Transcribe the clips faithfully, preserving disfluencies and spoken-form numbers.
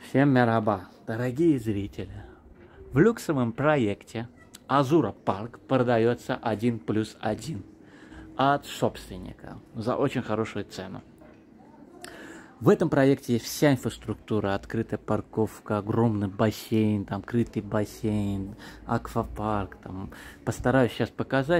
Всем мераба, дорогие зрители! В люксовом проекте Азура Парк продается один плюс один от собственника за очень хорошую цену. В этом проекте есть вся инфраструктура, открытая парковка, огромный бассейн, там крытый бассейн, аквапарк. Там. Постараюсь сейчас показать.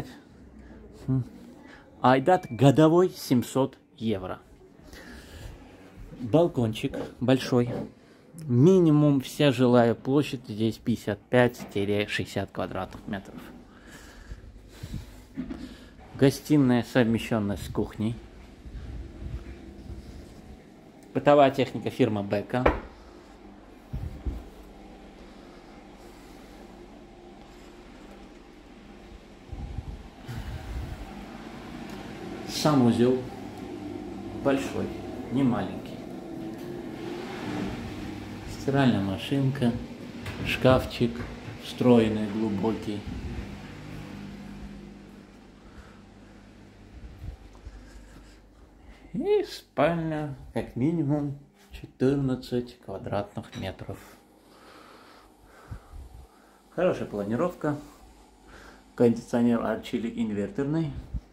Айдат годовой семьсот евро. Балкончик большой. Минимум вся жилая площадь здесь пятьдесят пять — шестьдесят квадратных метров. Гостиная, совмещенная с кухней. Бытовая техника фирмы Бека. Санузел большой, не маленький. Стиральная машинка, шкафчик встроенный, глубокий. И спальня как минимум четырнадцать квадратных метров. Хорошая планировка. Кондиционер Арчилик инверторный.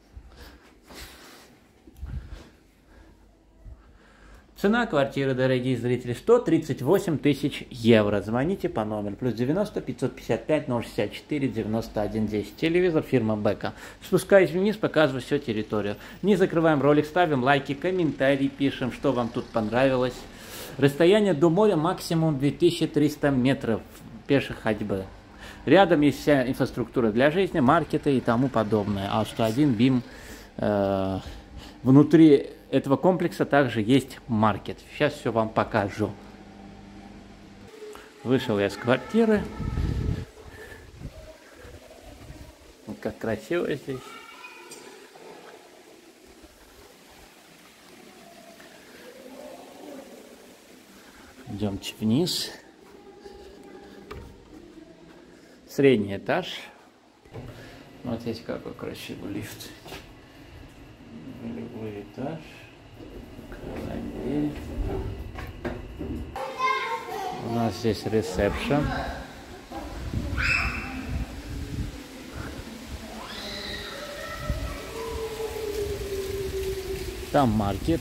Цена квартиры, дорогие зрители, сто тридцать восемь тысяч евро. Звоните по номеру плюс девяносто пятьсот пятьдесят пять ноль шестьдесят четыре девяносто один десять. Телевизор фирма Бека. Спускаясь вниз, показываю всю территорию. Не закрываем ролик, ставим лайки, комментарии, пишем, что вам тут понравилось. Расстояние до моря максимум две тысячи триста метров пешей ходьбы. Рядом есть вся инфраструктура для жизни, маркеты и тому подобное. А сто один БИМ. Э, внутри этого комплекса также есть маркет. Сейчас все вам покажу. Вышел я с квартиры. Вот как красиво здесь. Идемте вниз. Средний этаж. Вот здесь какой красивый лифт. Любой этаж. У нас здесь ресепшн. Там маркет.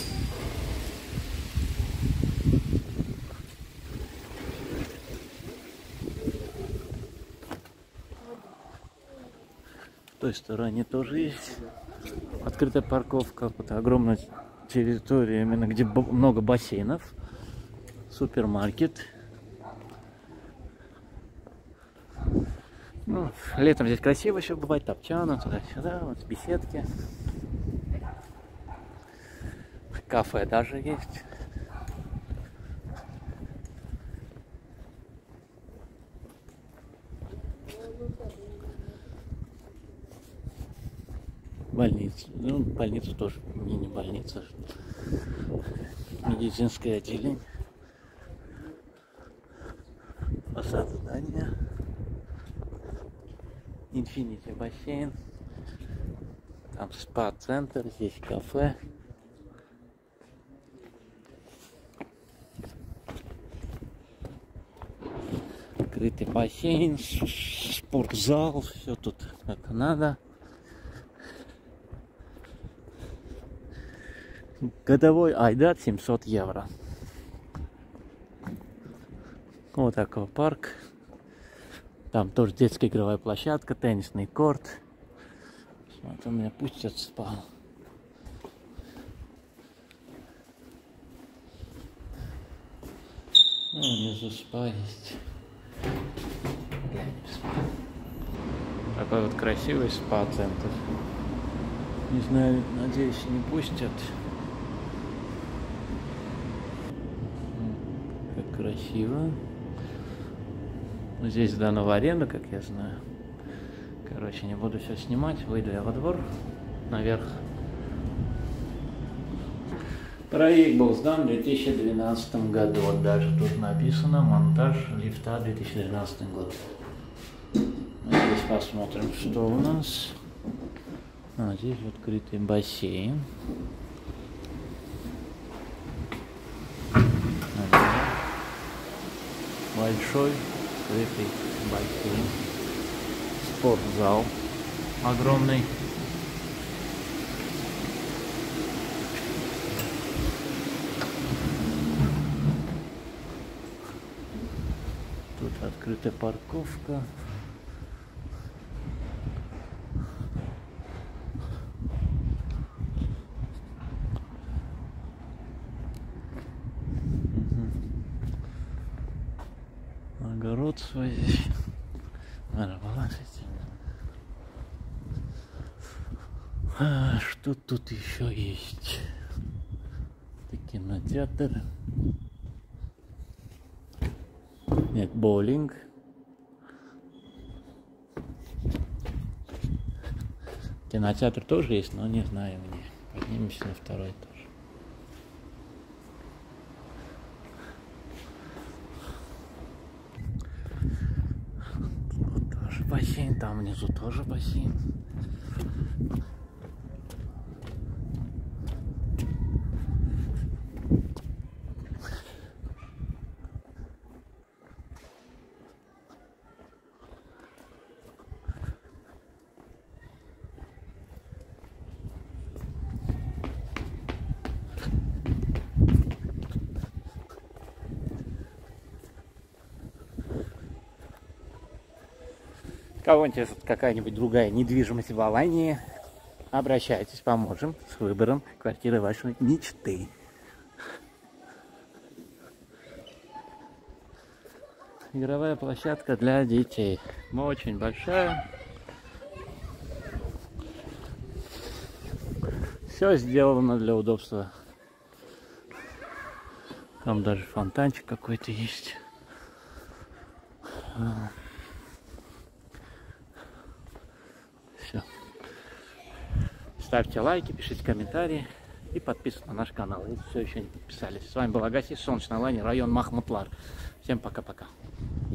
В той стороне тоже есть открытая парковка. Вот огромная территория, именно где много бассейнов. Супермаркет. Ну, летом здесь красиво еще бывает, топчано, туда-сюда, вот беседки. Кафе даже есть. Больница. Ну, больница тоже, мини-больница. Медицинское отделение. Фасад здания. Инфинити бассейн. Там спа-центр, здесь кафе. Открытый бассейн, спортзал, все тут как надо. Годовой айдат семьсот евро. Вот аквапарк. Там тоже детская игровая площадка, теннисный корт. Вот у меня пустят спа. Ну, внизу спа есть. Такой вот красивый спа-центр. Не знаю, надеюсь, не пустят. Как красиво. Здесь сдано в аренду, как я знаю. Короче, не буду все снимать. Выйду я во двор, наверх. Проект был сдан в две тысячи двенадцатом году. Вот даже тут написано монтаж лифта две тысячи двенадцатый год. Здесь посмотрим, что у нас. А, здесь открытый бассейн. большой крытый бассейн, спортзал огромный. Тут открытая парковка. Огород свой здесь. Надо вылазить. А что тут еще есть? Это кинотеатр. Нет, боулинг. Кинотеатр тоже есть, но не знаю где. Поднимемся на второй этаж. Тут тоже бассейн, там внизу тоже бассейн. Кого интересует какая-нибудь другая недвижимость в Алании, обращайтесь, поможем с выбором квартиры вашей мечты. Игровая площадка для детей. Очень большая. Все сделано для удобства. Там даже фонтанчик какой-то есть. Все. Ставьте лайки, пишите комментарии и подписывайтесь на наш канал, если все еще не подписались. С вами был Агаси, Солнечная Алания, район Махмутлар. Всем пока-пока.